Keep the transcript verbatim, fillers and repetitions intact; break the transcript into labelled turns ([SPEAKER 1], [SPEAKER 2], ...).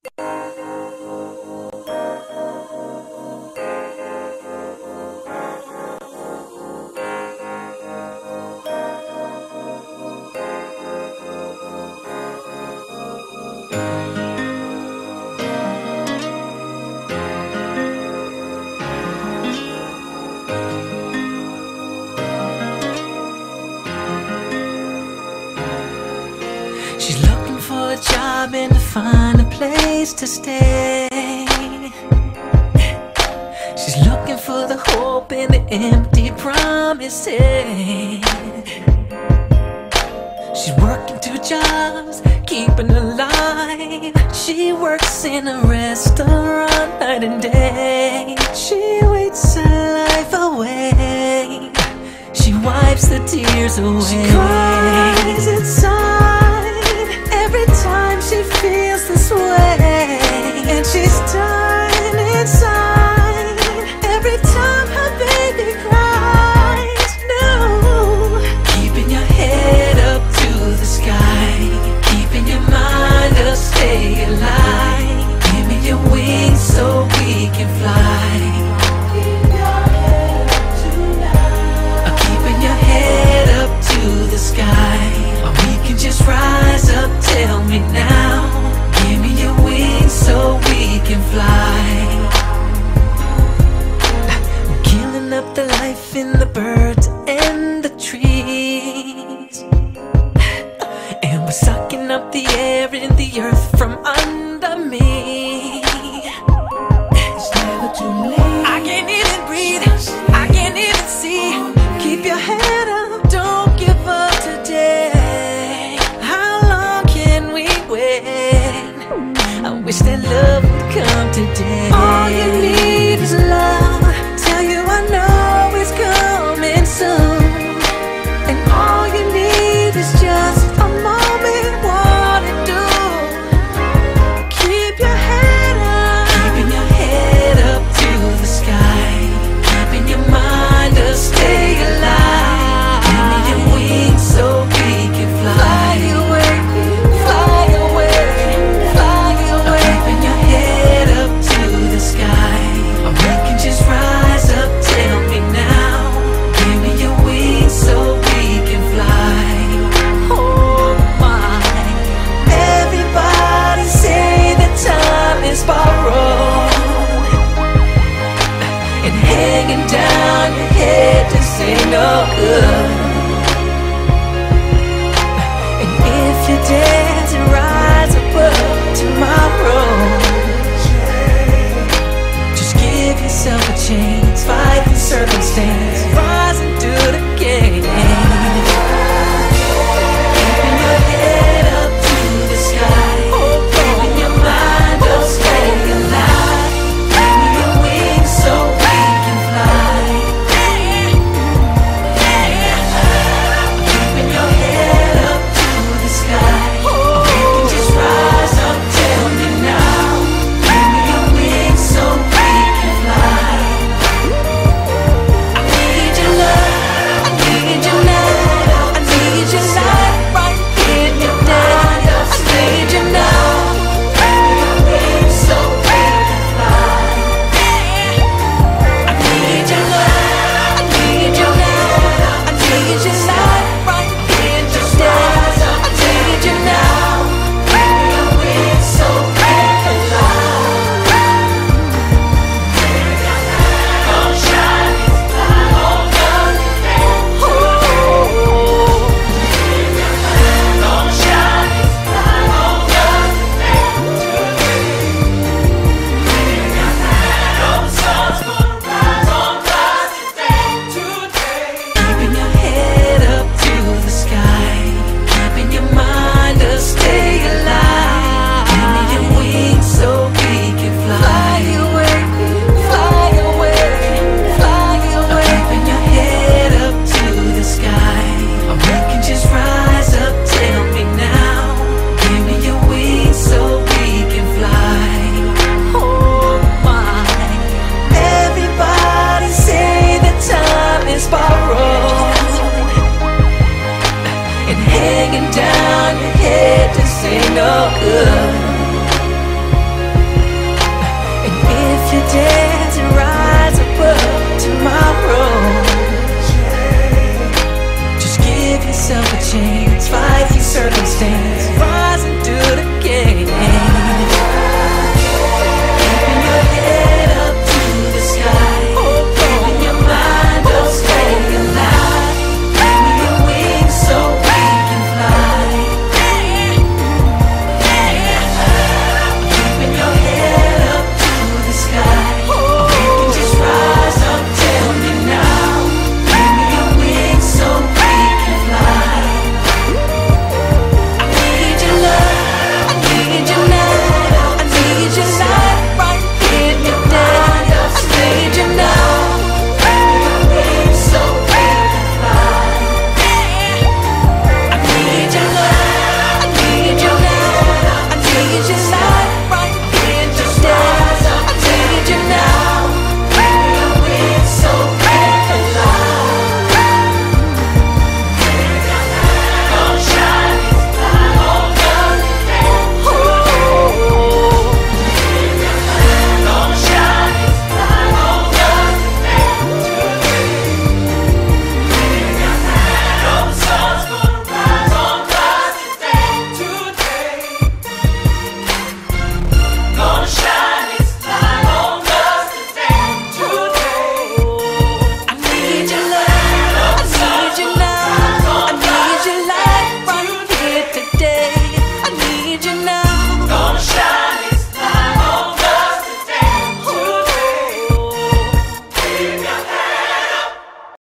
[SPEAKER 1] She's looking for a job and to find a place to stay. She's looking for the hope in the empty promises. She's working two jobs, keeping alive. She works in a restaurant night and day. She waits her life away. She wipes the tears away. She cries inside every time she feels this way. And she's done inside every time her baby cries. No, keeping your head up to the sky, keeping your mind up, stay alive. Give me your wings so we can fly. Keep your head up tonight. Keeping your head up to the sky, or we can just rise up. Tell me now. Give me your wings so we can fly. We're killing up the life in the birds and the trees, and we're sucking up the air in the earth from under me. It's never too late. I can't even breathe, I can't even see. Keep your head up, don't give up today. How long can we wait? I wish that love would come today. All you need